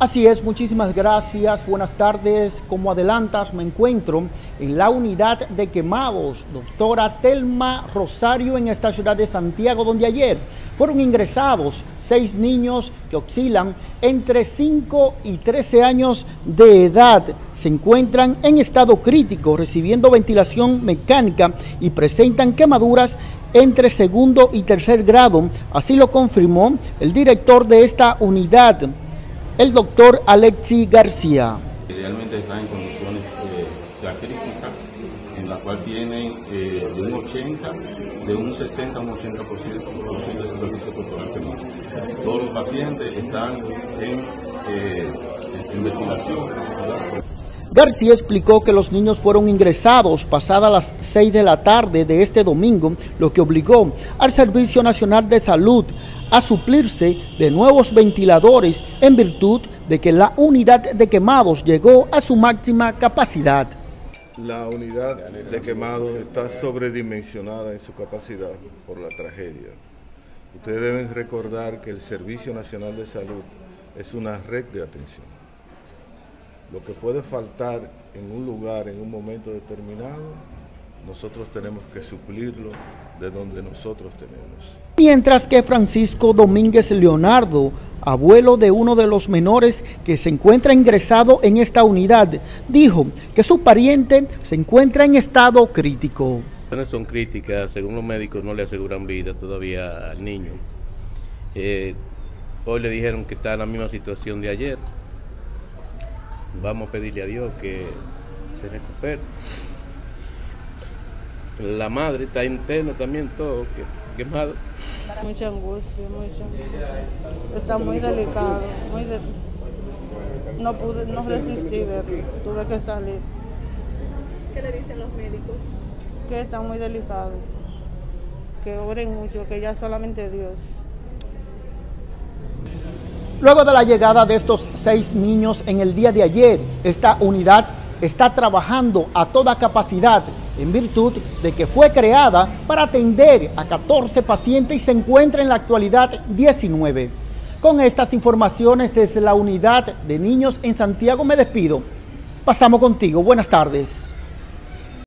Así es, muchísimas gracias, buenas tardes. Como adelantas, me encuentro en la unidad de quemados, doctora Telma Rosario, en esta ciudad de Santiago, donde ayer fueron ingresados 6 niños que oscilan entre 5 y 13 años de edad. Se encuentran en estado crítico, recibiendo ventilación mecánica y presentan quemaduras entre segundo y tercer grado. Así lo confirmó el director de esta unidad, el doctor Alexi García. Realmente están en condiciones críticas, en la cual tienen de un 80, de un 60 a un 80% de su servicio corporal quemado. Todos los pacientes están en ventilación. García explicó que los niños fueron ingresados pasadas las 6 de la tarde de este domingo, lo que obligó al Servicio Nacional de Salud a suplirse de nuevos ventiladores en virtud de que la unidad de quemados llegó a su máxima capacidad. La unidad de quemados está sobredimensionada en su capacidad por la tragedia. Ustedes deben recordar que el Servicio Nacional de Salud es una red de atención. Lo que puede faltar en un lugar, en un momento determinado, nosotros tenemos que suplirlo de donde nosotros tenemos. Mientras que Francisco Domínguez Leonardo, abuelo de uno de los menores que se encuentra ingresado en esta unidad, dijo que su pariente se encuentra en estado crítico. Son críticas, según los médicos no le aseguran vida todavía al niño. Hoy le dijeron que está en la misma situación de ayer. Vamos a pedirle a Dios que se recupere. La madre está interna también, todo quemado. Mucha angustia, está muy delicado, no resistí verlo, tuve que salir. ¿Qué le dicen los médicos? Que está muy delicado, que oren mucho, que ya solamente Dios. Luego de la llegada de estos 6 niños en el día de ayer, esta unidad está trabajando a toda capacidad en virtud de que fue creada para atender a 14 pacientes y se encuentra en la actualidad 19. Con estas informaciones desde la unidad de niños en Santiago me despido. Pasamos contigo. Buenas tardes.